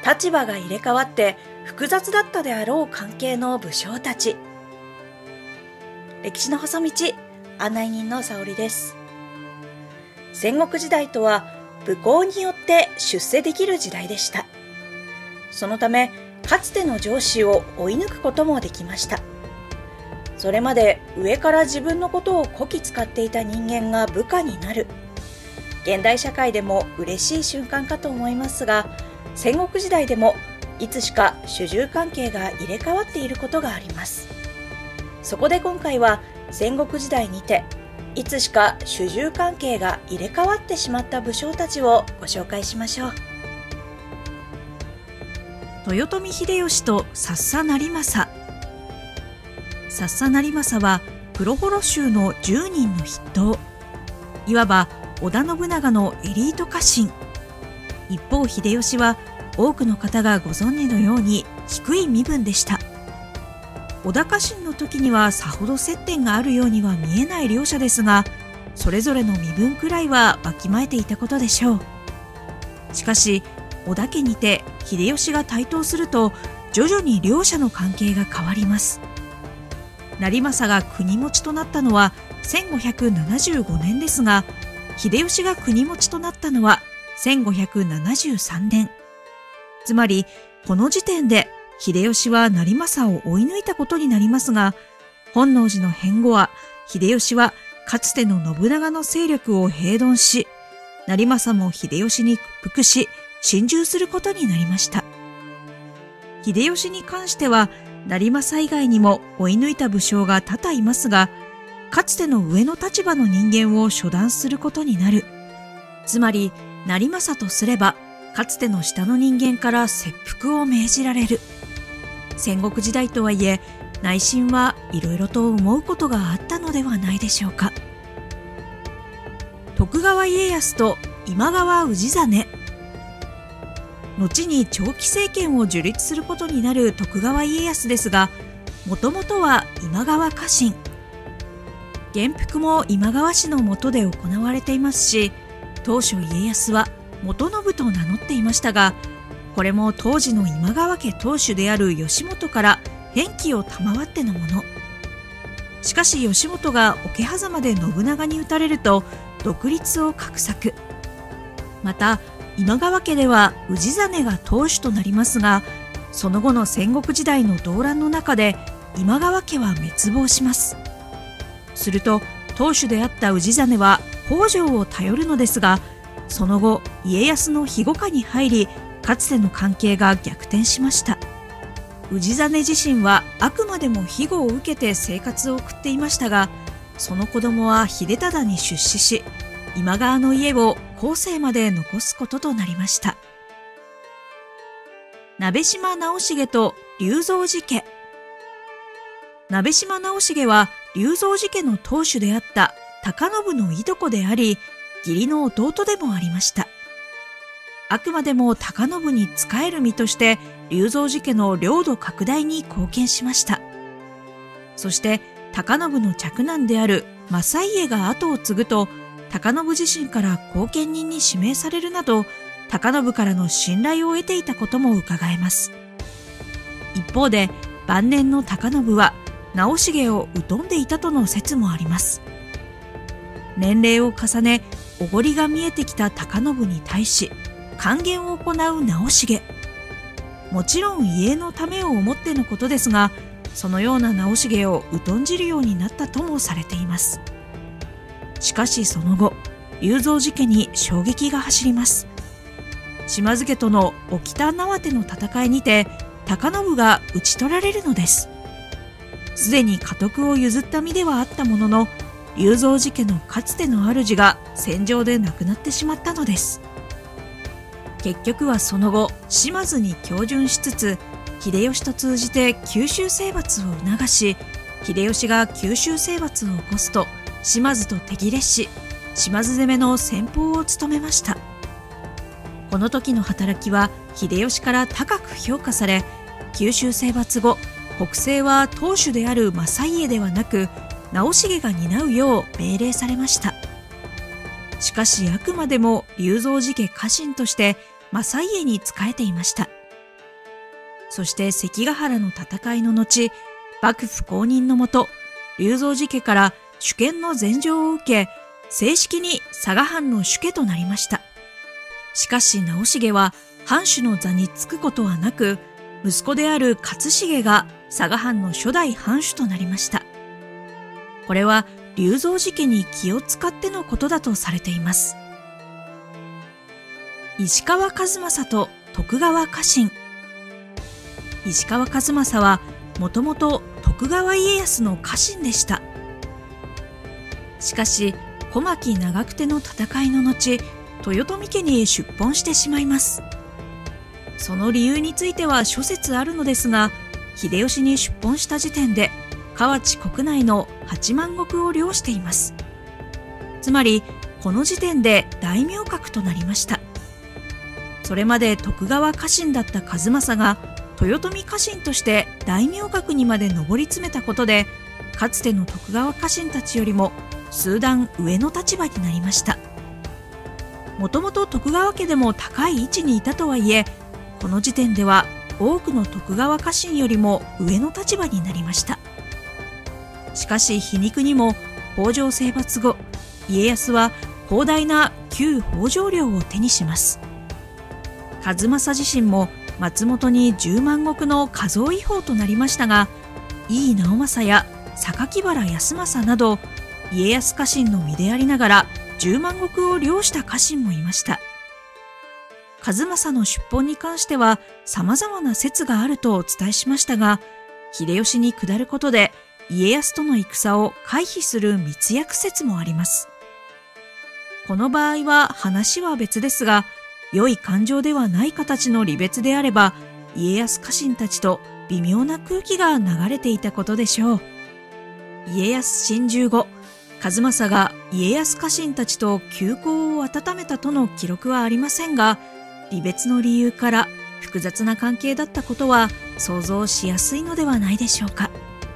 立場が入れ替わって複雑だったであろう関係の武将たち。歴史の細道、案内人の沙織です。戦国時代とは武功によって出世できる時代でした。そのためかつての上司を追い抜くこともできました。それまで上から自分のことをこき使っていた人間が部下になる。現代社会でも嬉しい瞬間かと思いますが、戦国時代でもいつしか主従関係が入れ替わっていることがあります。そこで今回は戦国時代にていつしか主従関係が入れ替わってしまった武将たちをご紹介しましょう。 豊臣秀吉と薩佐成政。薩佐成政は黒母呂衆の10人の筆頭、いわば織田信長のエリート家臣。一方秀吉は多くの方がご存知のように低い身分でした。織田家臣の時にはさほど接点があるようには見えない両者ですが、それぞれの身分くらいはわきまえていたことでしょう。しかし織田家にて秀吉が台頭すると徐々に両者の関係が変わります。成政が国持ちとなったのは1575年ですが、秀吉が国持ちとなったのは1573年。つまりこの時点で秀吉は成政を追い抜いたことになりますが、本能寺の変後は秀吉はかつての信長の勢力を平頓し、成政も秀吉に屈服し臣従することになりました。秀吉に関しては成政以外にも追い抜いた武将が多々いますが、かつての上の立場の人間を処断することになる。つまり成政とすればかつての下の人間から切腹を命じられる。戦国時代とはいえ内心はいろいろと思うことがあったのではないでしょうか。徳川家康と今川氏真。後に長期政権を樹立することになる徳川家康ですが、もともとは今川家臣。元服も今川氏の下で行われていますし、当初家康は元信と名乗っていましたが、これも当時の今川家当主である義元から返記を賜ってのもの。しかし義元が桶狭間で信長に討たれると独立を画策。また今川家では氏真が当主となりますが、その後の戦国時代の動乱の中で今川家は滅亡します。すると当主であった氏真は北条を頼るのですが、その後家康の庇護下に入り、かつての関係が逆転しました。氏真自身はあくまでも庇護を受けて生活を送っていましたが、その子供は秀忠に出仕し、今川の家を後世まで残すこととなりました。鍋島直重と龍造寺家。鍋島直重は龍造寺家の当主であった高信のいとこであり、義理の弟でもありました。あくまでも高信に仕える身として龍造寺家の領土拡大に貢献しました。そして高信の嫡男である正家が後を継ぐと、高信自身から後見人に指名されるなど、高信からの信頼を得ていたことも伺えます。一方で晩年の高信は直重を疎んでいたとの説もあります。年齢を重ねおごりが見えてきた高信に対し諫言を行う直重。もちろん家のためを思ってのことですが、そのような直重を疎んじるようになったともされています。しかしその後龍造寺家に衝撃が走ります。島津家との沖田縄手の戦いにて高信が討ち取られるのです。すでに家督を譲った身ではあったものの、龍造寺家のかつての主が戦場で亡くなってしまったのです。結局はその後島津に恭順しつつ、秀吉と通じて九州征伐を促し、秀吉が九州征伐を起こすと島津と手切れし、島津攻めの先鋒を務めました。この時の働きは秀吉から高く評価され、九州征伐後北西は当主である正家ではなく直重が担うよう命令されました。しかしあくまでも龍造寺家家臣として正家に仕えていました。 そして関ヶ原の戦いの後、幕府公認のもと、龍造寺家から主権の禅譲を受け、正式に佐賀藩の主家となりました。しかし直重は藩主の座に就くことはなく、息子である勝重が佐賀藩の初代藩主となりました。これは龍造寺家に気を使ってのことだとされています。石川数正と徳川家臣。石川数正はもともと徳川家康の家臣でした。しかし小牧長久手の戦いの後、豊臣家に出奔してしまいます。その理由については諸説あるのですが、秀吉に出奔した時点で河内国内の8万石を領しています。つまりこの時点で大名格となりました。それまで徳川家臣だった数正が豊臣家臣として大名格にまで上り詰めたことで、かつての徳川家臣たちよりも数段上の立場になりました。もともと徳川家でも高い位置にいたとはいえ、この時点では多くの徳川家臣よりも上の立場になりました。しかし皮肉にも北条征伐後、家康は広大な旧北条領を手にします。数正自身も松本に10万石の加増違法となりましたが、井伊直政や榊原康政など家康家臣の身でありながら10万石を領した家臣もいました。数正の出奔に関しては様々な説があるとお伝えしましたが、秀吉に下ることで家康との戦を回避する密約説もあります。この場合は話は別ですが、良い感情ではない形の離別であれば、家康家臣たちと微妙な空気が流れていたことでしょう。家康侵入後、数正が家康家臣たちと旧交を温めたとの記録はありませんが、離別の理由から複雑な関係だったことは想像しやすいのではないでしょうか。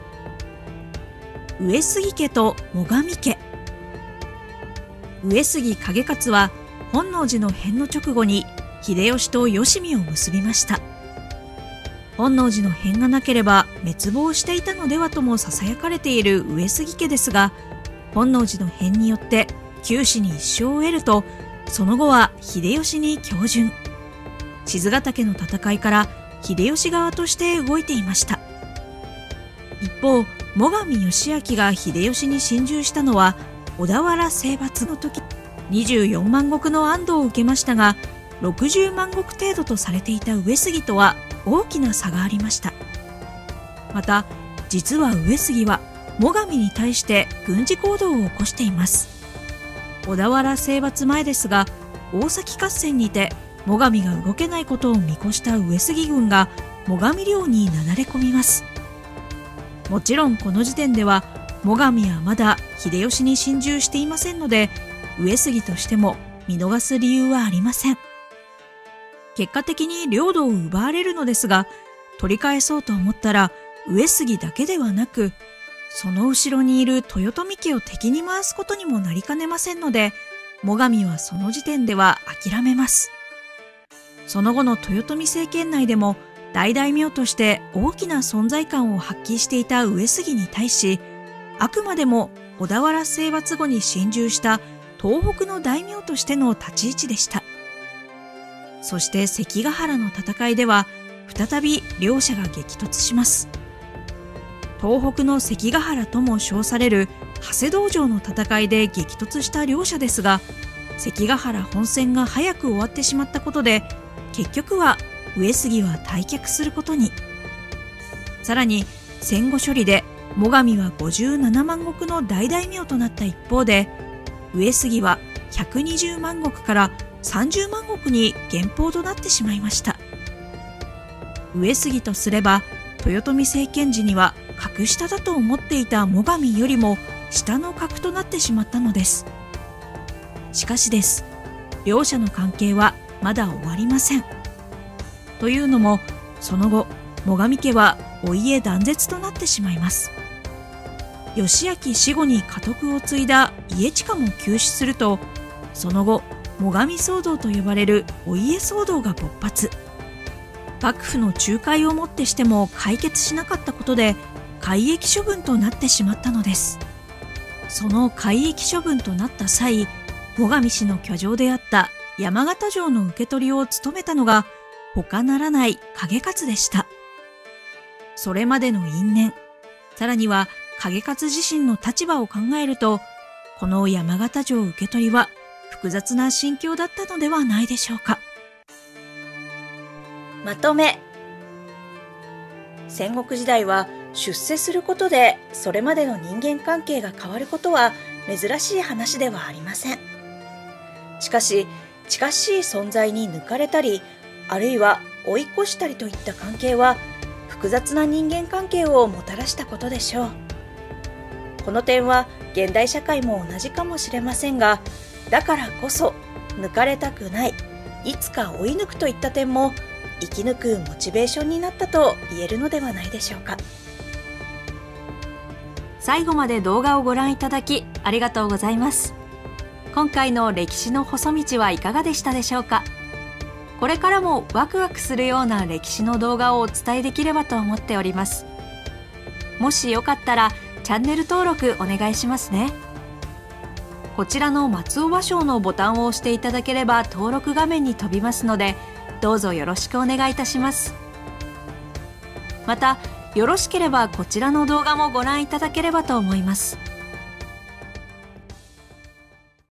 上杉家と最上家。上杉景勝は本能寺の変の直後に秀吉と吉見を結びました。本能寺の変がなければ滅亡していたのではとも囁かれている上杉家ですが、本能寺の変によって九死に一生を得ると、その後は秀吉に恭順。賤ヶ岳の戦いから秀吉側として動いていました。一方、最上義光が秀吉に進駐したのは小田原征伐の時、24万石の安堵を受けましたが、60万石程度とされていた上杉とは大きな差がありました。また、実は上杉は最上に対して軍事行動を起こしています。小田原征伐前ですが、大崎合戦にて最上が動けないことを見越した上杉軍が最上領になだれ込みます。もちろんこの時点では最上はまだ秀吉に進駐していませんので、上杉としても見逃す理由はありません。結果的に領土を奪われるのですが、取り返そうと思ったら上杉だけではなく、その後ろにいる豊臣家を敵に回すことにもなりかねませんので、最上はその時点では諦めます。その後の豊臣政権内でも大大名として大きな存在感を発揮していた上杉に対し、あくまでも小田原征伐後に進駐した東北の大名としての立ち位置でした。そして関ヶ原の戦いでは再び両者が激突します。東北の関ヶ原とも称される長谷道場の戦いで激突した両者ですが、関ヶ原本戦が早く終わってしまったことで、結局は上杉は退却することに。さらに戦後処理で最上は57万石の大大名となった一方で、上杉は120万石から30万石に減俸となってしまいました。上杉とすれば豊臣政権時には格下だと思っていた最上よりも下の格となってしまったのです。しかしです、両者の関係はまだ終わりません。というのも、その後最上家はお家断絶となってしまいます。義昭死後に家督を継いだ家親も急死すると、その後最上騒動と呼ばれるお家騒動が勃発。 幕府の仲介をもってしても解決しなかったことで改易処分となってしまったのです。その改易処分となった際、最上氏の居城であった山形城の受け取りを務めたのが他ならない景勝でした。それまでの因縁、さらには景勝自身の立場を考えると、この山形城受け取りは複雑な心境だったのではないでしょうか。 まとめ。戦国時代は出世することでそれまでの人間関係が変わることは珍しい話ではありません。しかし近しい存在に抜かれたり、あるいは追い越したりといった関係は複雑な人間関係をもたらしたことでしょう。この点は現代社会も同じかもしれませんが、だからこそ抜かれたくない、いつか追い抜くといった点も生き抜くモチベーションになったと言えるのではないでしょうか。 最後まで動画をご覧いただきありがとうございます。今回の歴史の細道はいかがでしたでしょうか。これからもワクワクするような歴史の動画をお伝えできればと思っております。もしよかったらチャンネル登録お願いしますね。こちらの松尾芭蕉のボタンを押していただければ登録画面に飛びますので、どうぞよろしくお願いいたします。また、よろしければこちらの動画もご覧いただければと思います。